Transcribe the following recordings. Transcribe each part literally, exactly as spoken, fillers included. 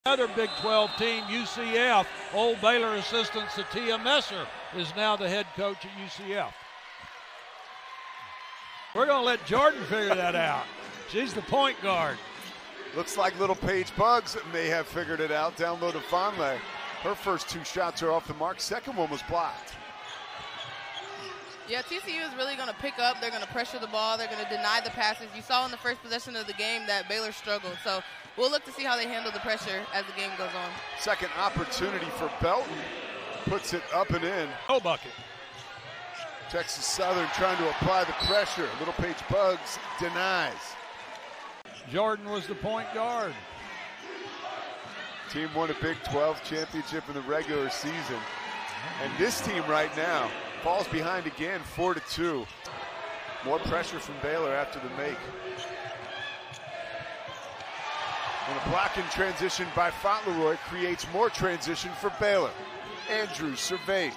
Another Big twelve team, U C F. Old Baylor assistant Satia Messer is now the head coach at U C F. We're going to let Jordan figure that out. She's the point guard. Looks like little Paige Buggs may have figured it out. Down low to Vonleh. Her first two shots are off the mark. Second one was blocked. Yeah, T C U is really going to pick up. They're going to pressure the ball. They're going to deny the passes. You saw in the first possession of the game that Baylor struggled. So we'll look to see how they handle the pressure as the game goes on. Second opportunity for Belton. Puts it up and in. No bucket. Texas Southern trying to apply the pressure. Little Paige Buggs denies. Jordan was the point guard. Team won a Big twelve championship in the regular season. And this team right now falls behind again, four to two. More pressure from Baylor after the make. And a blocking transition by Fauntleroy creates more transition for Baylor. Andrews surveys.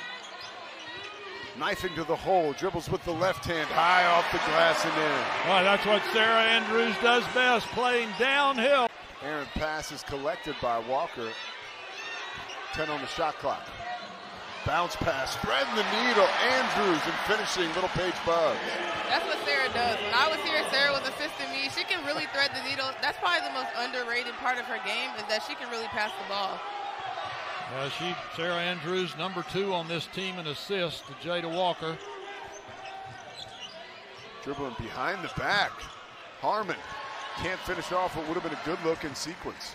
Knifing to the hole, dribbles with the left hand, high off the glass and in. Well, that's what Sarah Andrews does best, playing downhill. Aaron pass is collected by Walker. ten on the shot clock. Bounce pass, threading the needle. Andrews and finishing Little Paige Buggs. That's what Sarah does. When I was here, Sarah was assisting me. She can really thread the needle. That's probably the most underrated part of her game, is that she can really pass the ball. Uh, she, Sarah Andrews, number two on this team in assists to Jada Walker. Dribbling behind the back. Harmon can't finish off what would have been a good look in sequence.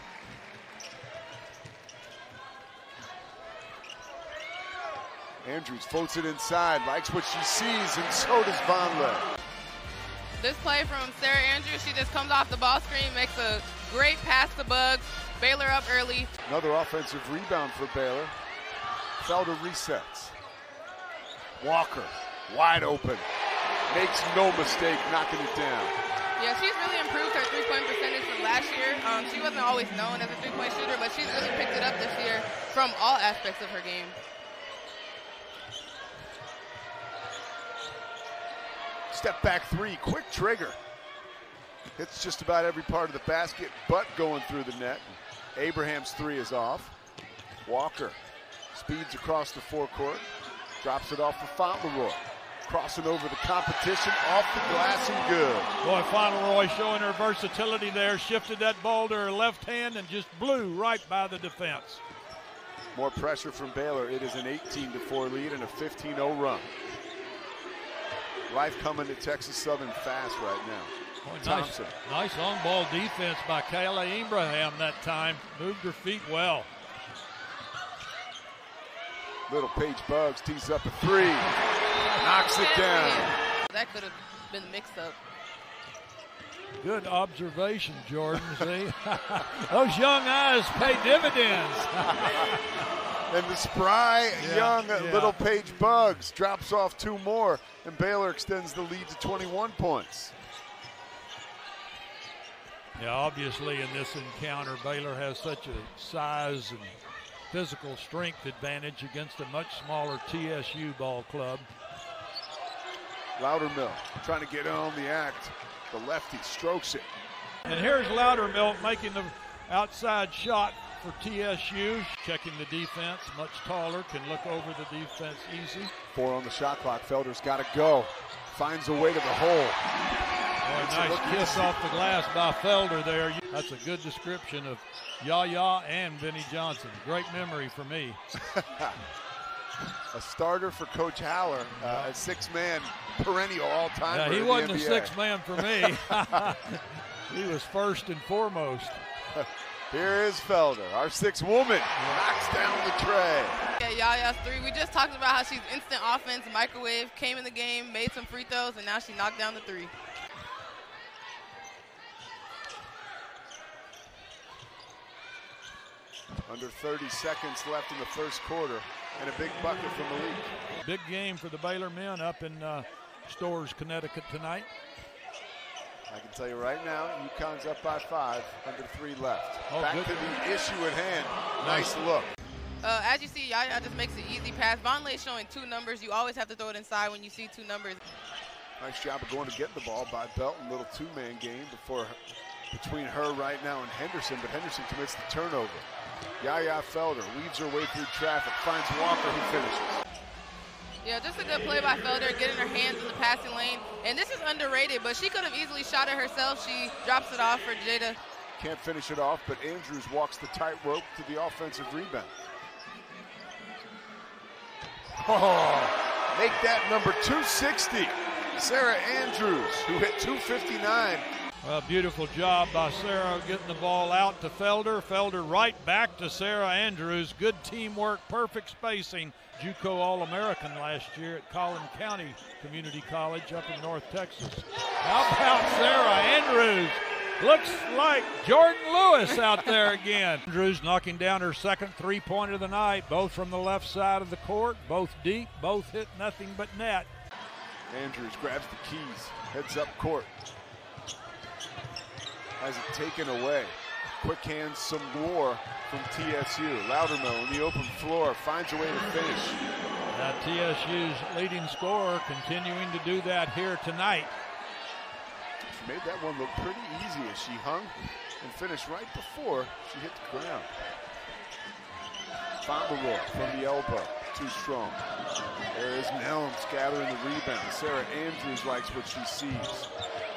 Andrews floats it inside, likes what she sees, and so does Vonleh. This play from Sarah Andrews, she just comes off the ball screen, makes a great pass to Buggs. Baylor up early. Another offensive rebound for Baylor. Felder resets. Walker, wide open. Makes no mistake knocking it down. Yeah, she's really improved her three-point percentage from last year. Um, she wasn't always known as a three-point shooter, but she's really picked it up this year from all aspects of her game. Step back three, quick trigger. Hits just about every part of the basket, but going through the net. Abraham's three is off. Walker speeds across the forecourt, drops it off for Fauntleroy. Crossing over the competition, off the glass and good. Boy, Fauntleroy showing her versatility there, shifted that ball to her left hand and just blew right by the defense. More pressure from Baylor. It is an eighteen to four lead and a fifteen oh run. Life coming to Texas Southern fast right now. Boy, nice, nice on-ball defense by Kayla Abraham that time. Moved her feet well. Little Paige Buggs tees up a three. Knocks it down. That could have been mixed up. Good observation, Jordan. See? Those young eyes pay dividends. And the spry, yeah, young yeah. Little Paige Buggs drops off two more, and Baylor extends the lead to twenty-one points. Yeah, obviously in this encounter, Baylor has such a size and physical strength advantage against a much smaller T S U ball club. Loudermill trying to get on the act. The lefty strokes it. And here's Loudermill making the outside shot for T S U. Checking the defense, much taller, can look over the defense easy. Four on the shot clock. Felder's got to go. Finds a way to the hole. Boy, nice kiss off the glass by Felder there. That's a good description of Yaya and Vinnie Johnson. Great memory for me. A starter for Coach Haller, uh, a six-man perennial all-time. Yeah, he in wasn't the a N B A. six-man for me. He was first and foremost. Here is Felder, our sixth woman, knocks down the tray. Yeah, Yaya's three. We just talked about how she's instant offense, microwave, came in the game, made some free throws, and now she knocked down the three. Under thirty seconds left in the first quarter, and a big bucket from the lead. Big game for the Baylor men up in uh, Storrs, Connecticut tonight. I can tell you right now, UConn's up by five, under three left. Oh, Back good. to the issue at hand. Nice, nice look. Uh, as you see, Yaya just makes an easy pass. Vonleh showing two numbers. You always have to throw it inside when you see two numbers. Nice job of going to get the ball by Belton. Little two-man game before between her right now and Henderson, but Henderson commits the turnover. Yaya Felder weaves her way through traffic, finds Walker, who finishes. Yeah, just a good play by Felder, getting her hands in the passing lane. And this is underrated, but she could have easily shot it herself. She drops it off for Jada. Can't finish it off, but Andrews walks the tightrope to the offensive rebound. Oh, make that number two sixty. Sarah Andrews, who hit two fifty-nine. Well, beautiful job by Sarah getting the ball out to Felder. Felder right back to Sarah Andrews. Good teamwork, perfect spacing. JUCO All-American last year at Collin County Community College up in North Texas. How about Sarah Andrews? Looks like Jordan Lewis out there again. Andrews knocking down her second three-pointer of the night, both from the left side of the court, both deep, both hit nothing but net. Andrews grabs the keys, heads up court. Has it taken away. Quick hands, some more from T S U. Loudermill in the open floor finds a way to finish. Now T S U's leading scorer continuing to do that here tonight. She made that one look pretty easy as she hung and finished right before she hit the ground. Fauntleroy from the elbow, too strong. There is Nelms gathering the rebound. Sarah Andrews likes what she sees.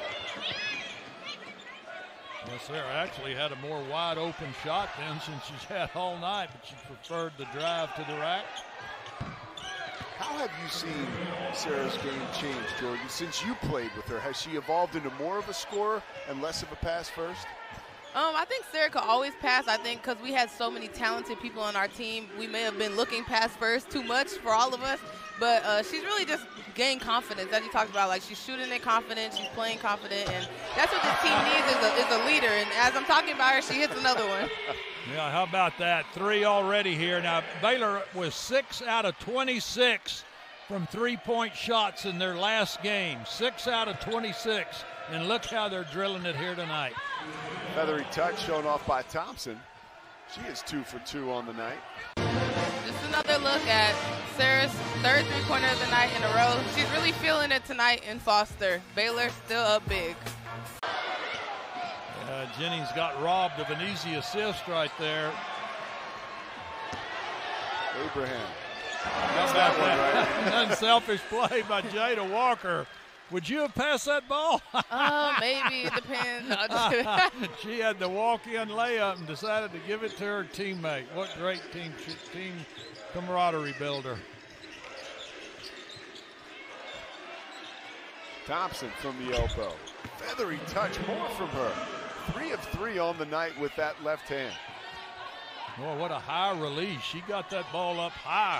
Well, Sarah actually had a more wide open shot then since she's had all night, but she preferred the drive to the rack. How have you seen Sarah's game change, Jordan, since you played with her? Has she evolved into more of a scorer and less of a pass first? Um, I think Sarah could always pass. I think because we had so many talented people on our team, we may have been looking pass first too much for all of us. But uh, she's really just gained confidence, as you talked about. Like, she's shooting it confident, she's playing confident, and that's what this team needs is a, is a leader. And as I'm talking about her, she hits another one. Yeah, how about that? Three already here. Now, Baylor was six out of twenty-six from three-point shots in their last game. Six out of twenty-six. And look how they're drilling it here tonight. Feathery touch shown off by Thompson. She is two for two on the night. Just another look at Sarah's third three-pointer of the night in a row. She's really feeling it tonight in Foster. Baylor still up big. Uh, Jennings got robbed of an easy assist right there. Abraham. That's that one, right? Unselfish play by Jada Walker. Would you have passed that ball? Oh, maybe. It depends. No, just she had the walk-in layup and decided to give it to her teammate. What great team team camaraderie builder. Thompson from the elbow. Feathery touch, more from her. Three of three on the night with that left hand. Boy, what a high release. She got that ball up high.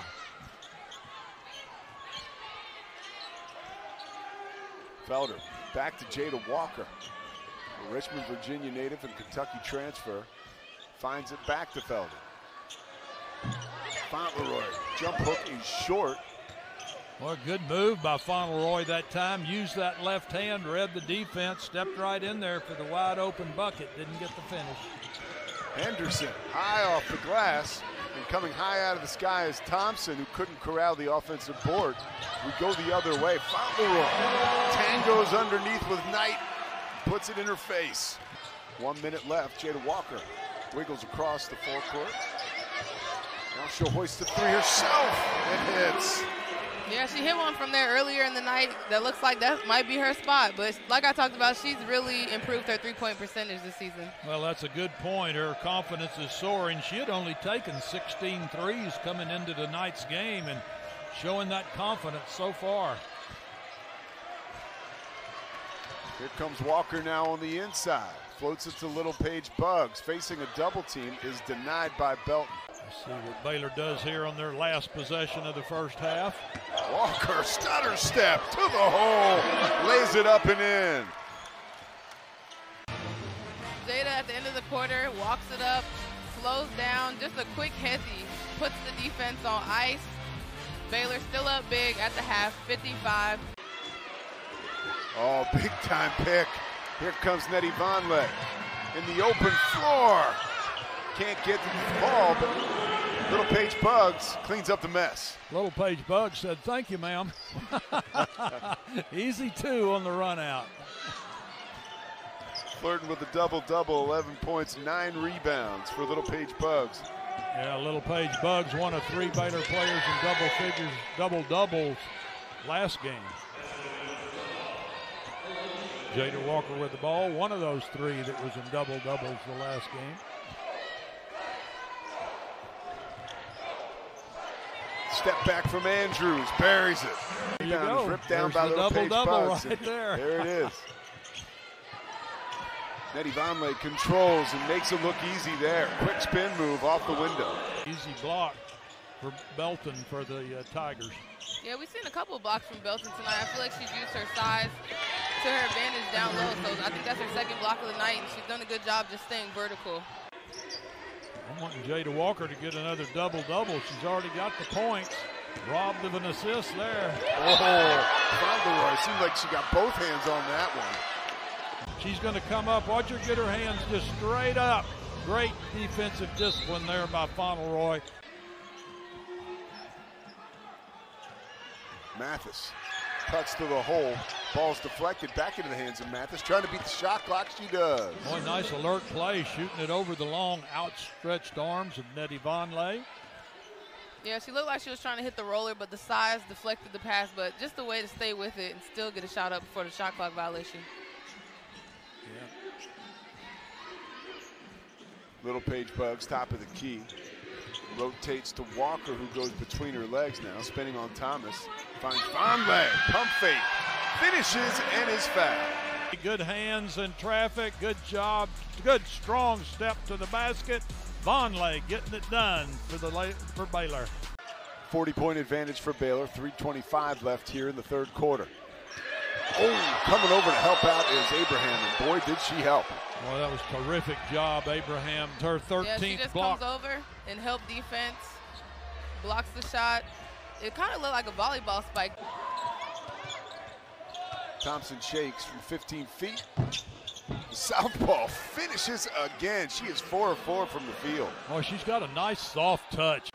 Felder back to Jada Walker. A Richmond, Virginia native and Kentucky transfer. Finds it back to Felder. Fauntleroy, jump hook is short. Well, good move by Fauntleroy that time. Used that left hand, read the defense, stepped right in there for the wide open bucket. Didn't get the finish. Anderson high off the glass, and coming high out of the sky is Thompson, who couldn't corral the offensive board. We go the other way. Fauntleroy tangos underneath with Knight, puts it in her face. One minute left. Jada Walker wiggles across the forecourt. Now she'll hoist the three herself and hits. Yeah, she hit one from there earlier in the night that looks like that might be her spot. But like I talked about, she's really improved her three-point percentage this season. Well, that's a good point. Her confidence is soaring. She had only taken sixteen threes coming into tonight's game and showing that confidence so far. Here comes Walker now on the inside. Floats it to Little Paige Buggs. Facing a double team, is denied by Belton. Let's see what Baylor does here on their last possession of the first half. Walker, stutter step to the hole, lays it up and in. Jada at the end of the quarter walks it up, slows down, just a quick hezzy, puts the defense on ice. Baylor still up big at the half, fifty-five. Oh, big time pick. Here comes Nettie Vonleh in the open floor. Can't get to the ball, but Little Paige Buggs cleans up the mess. Little Paige Buggs said, "Thank you, ma'am." Easy two on the run out. Flirting with a double-double, eleven points, nine rebounds for Little Paige Bugs. Yeah, Little Paige Bugs, one of three Baylor players in double figures, double doubles last game. Jada Walker with the ball, one of those three that was in double doubles the last game. Step back from Andrews, buries it. There you Rebound is go. ripped down There's by the Little Paige double-double Bugs. right there. There it is. Nettie Vonleh controls and makes it look easy there. Quick spin move off the window. Easy block for Belton for the uh, Tigers. Yeah, we've seen a couple of blocks from Belton tonight. I feel like she's used her size to her advantage down low, so I think that's her second block of the night, and she's done a good job just staying vertical. I'm wanting Jada Walker to get another double-double. She's already got the points. Robbed of an assist there. Oh, Fauntleroy, seems like she got both hands on that one. She's going to come up. Watch her get her hands just straight up. Great defensive discipline there by Fauntleroy. Mathis cuts to the hole. Ball's deflected back into the hands of Mathis. Trying to beat the shot clock. She does. Boy, nice alert play, shooting it over the long, outstretched arms of Nettie Vonleh. Yeah, she looked like she was trying to hit the roller, but the size deflected the pass. But just the way to stay with it and still get a shot up before the shot clock violation. Yeah. Little Paige Bugs, top of the key. Rotates to Walker, who goes between her legs now, spinning on Thomas. Finds Vonleh, pump fake, finishes and is fouled. Good hands in traffic, good job, good strong step to the basket. Vonleh getting it done for the for Baylor. forty point advantage for Baylor, three twenty-five left here in the third quarter. Oh, coming over to help out is Abraham, and boy, did she help. Well, that was a terrific job, Abraham. Her thirteenth yeah, she just block. comes over and help defense, blocks the shot. It kind of looked like a volleyball spike. Thompson shakes from fifteen feet. Southpaw finishes again. She is four of four from the field. Oh, she's got a nice soft touch.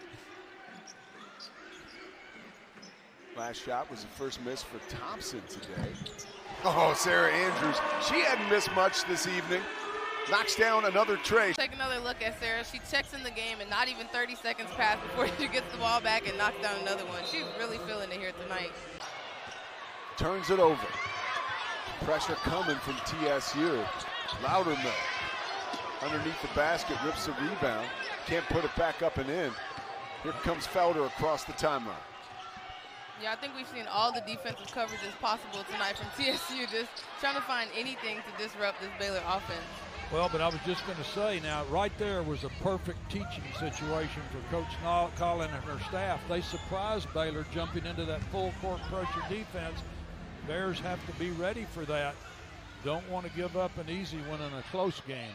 Last shot was the first miss for Thompson today. Oh, Sarah Andrews. She hadn't missed much this evening. Knocks down another tray. Take another look at Sarah. She checks in the game and not even thirty seconds pass before she gets the ball back and knocks down another one. She's really feeling it here tonight. Turns it over. Pressure coming from T S U. Loudermill underneath the basket, rips the rebound. Can't put it back up and in. Here comes Felder across the timeline. Yeah, I think we've seen all the defensive coverages possible tonight from T S U, just trying to find anything to disrupt this Baylor offense. Well, but I was just going to say now, right there was a perfect teaching situation for Coach Collin and her staff. They surprised Baylor jumping into that full court pressure defense. Bears have to be ready for that. Don't want to give up an easy one in a close game.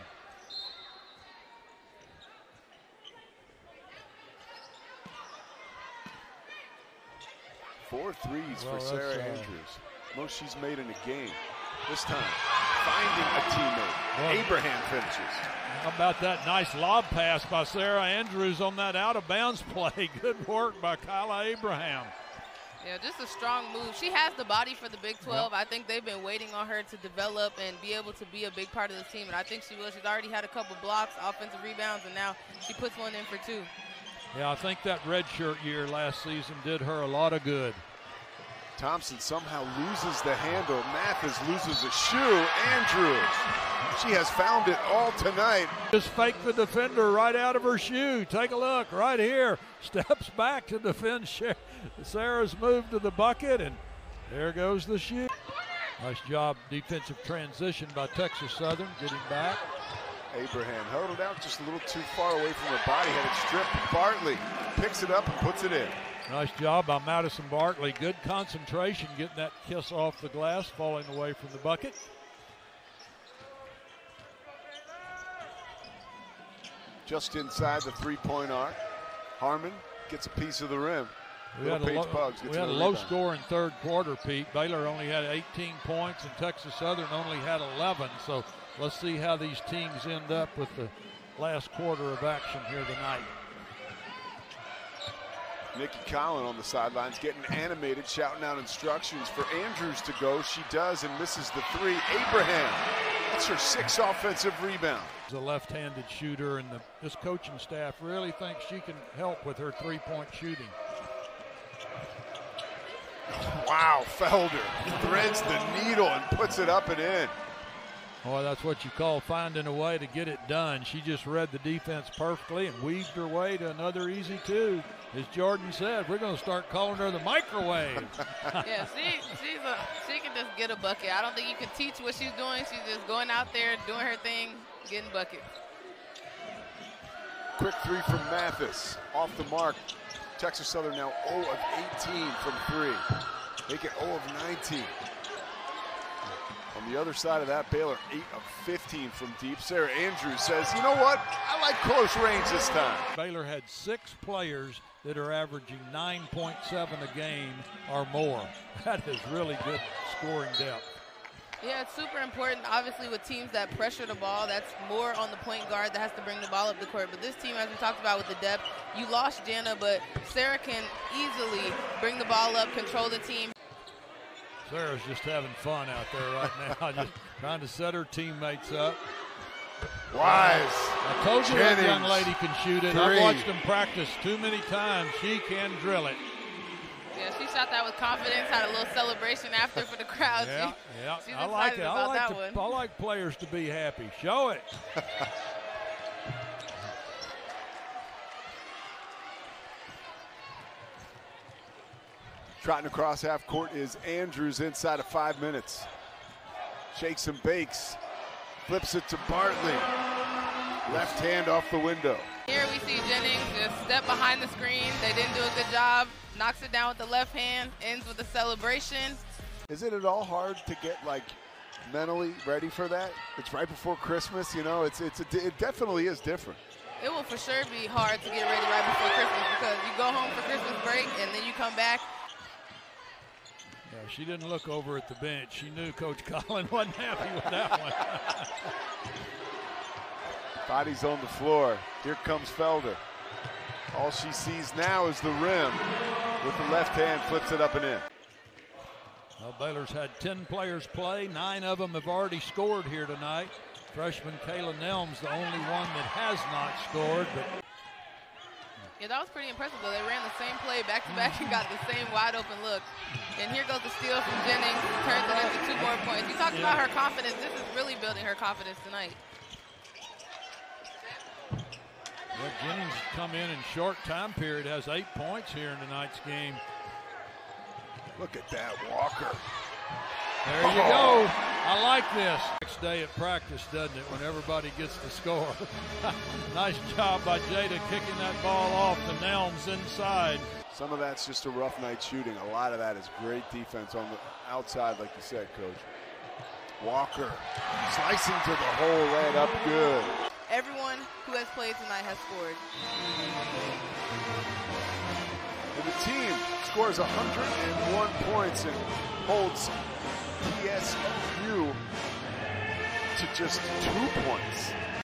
Four threes well, for Sarah uh, Andrews. Most she's made in a game. This time, finding a teammate. Well, Abraham finishes. How about that nice lob pass by Sarah Andrews on that out-of-bounds play? Good work by Kyla Abraham. Yeah, just a strong move. She has the body for the Big twelve. Yep. I think they've been waiting on her to develop and be able to be a big part of the team, and I think she will. She's already had a couple blocks, offensive rebounds, and now she puts one in for two. Yeah, I think that redshirt year last season did her a lot of good. Thompson somehow loses the handle. Mathis loses a shoe. Andrews, she has found it all tonight. Just fake the defender right out of her shoe. Take a look right here. Steps back to defend Sarah's move to the bucket, and there goes the shoe. Nice job, defensive transition by Texas Southern, getting back. Abraham held it out just a little too far away from her body, had it stripped. Bartley picks it up and puts it in. Nice job by Madison Bartley. Good concentration, getting that kiss off the glass, falling away from the bucket. Just inside the three-point arc. Harmon gets a piece of the rim. We had, a, Paige low, Bugs gets we had a another low rebound. score in third quarter, Pete. Baylor only had eighteen points, and Texas Southern only had eleven. So let's see how these teams end up with the last quarter of action here tonight. Nikki Collin on the sidelines getting animated, shouting out instructions for Andrews to go. She does and misses the three. Abraham That's her sixth offensive rebound. She's a left-handed shooter, and the, this coaching staff really thinks she can help with her three-point shooting. Wow, Felder threads the needle and puts it up and in. Boy, that's what you call finding a way to get it done. She just read the defense perfectly and weaved her way to another easy two. As Jordan said, we're going to start calling her the microwave. Yeah, she, she's a, she can just get a bucket. I don't think you can teach what she's doing. She's just going out there, doing her thing, getting buckets. Quick three from Mathis. Off the mark. Texas Southern now zero of eighteen from three. Make it zero of nineteen. On the other side of that, Baylor eight of fifteen from deep. Sarah Andrews says, you know what? I like close range this time. Baylor had six players that are averaging nine point seven a game or more. That is really good scoring depth. Yeah, it's super important, obviously, with teams that pressure the ball. That's more on the point guard that has to bring the ball up the court. But this team, as we talked about with the depth, you lost Jana, but Sarah can easily bring the ball up, control the team. Sarah's just having fun out there right now, just trying to set her teammates up. Wise. I told you that young lady can shoot it. Three. I've watched them practice too many times. She can drill it. Yeah, she shot that with confidence, had a little celebration after for the crowd. Yeah, she, yeah. She's I like it. I like, that to, I like players to be happy. Show it. Trotting across half court is Andrews inside of five minutes. Shakes and bakes. Flips it to Bartley. Left hand off the window. Here we see Jennings just step behind the screen. They didn't do a good job. Knocks it down with the left hand. Ends with a celebration. Is it at all hard to get like mentally ready for that? It's right before Christmas, you know. It's it's a, it definitely is different. It will for sure be hard to get ready right before Christmas because you go home for Christmas break and then you come back. Yeah, she didn't look over at the bench. She knew Coach Collin wasn't happy with that one. Bodies on the floor. Here comes Felder. All she sees now is the rim. With the left hand, flips it up and in. Well, Baylor's had ten players play. Nine of them have already scored here tonight. Freshman Kayla Nelms, the only one that has not scored. But yeah, that was pretty impressive, though. They ran the same play back-to-back and got the same wide-open look. And here goes the steal from Jennings, turns it into two more points. You talked yeah. about her confidence. This is really building her confidence tonight. Well, Jennings come in in short time period, has eight points here in tonight's game. Look at that, Walker. There you go. I like this. Next day at practice, doesn't it, when everybody gets to score. Nice job by Jada kicking that ball off to Nelms inside. Some of that's just a rough night shooting. A lot of that is great defense on the outside, like you said, Coach. Walker slicing to the hole, lay it up good. Everyone who has played tonight has scored. And the team scores one hundred one points and holds P S U to just two points.